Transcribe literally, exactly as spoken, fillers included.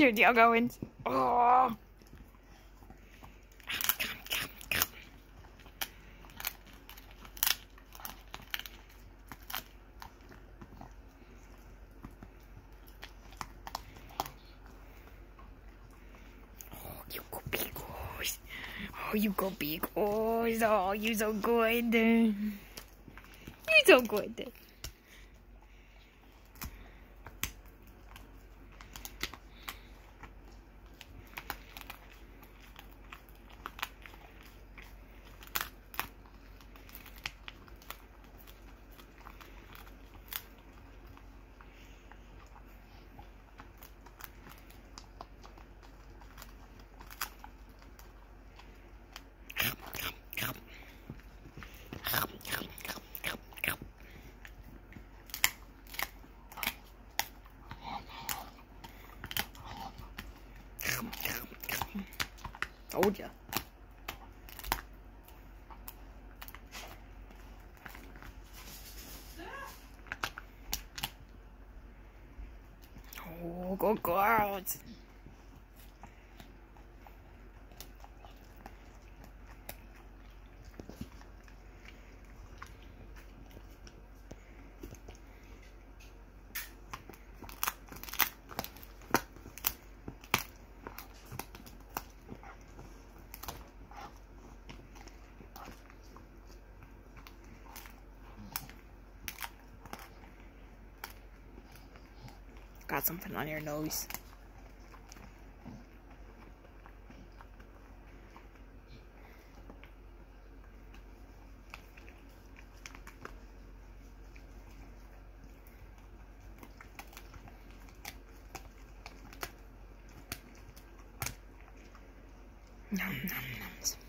your tail going? Oh. You go big boys. Oh, you go big boys. Oh, you so good. You so good. Told ya. Oh, good girls. Got something on your nose. Nom nom noms.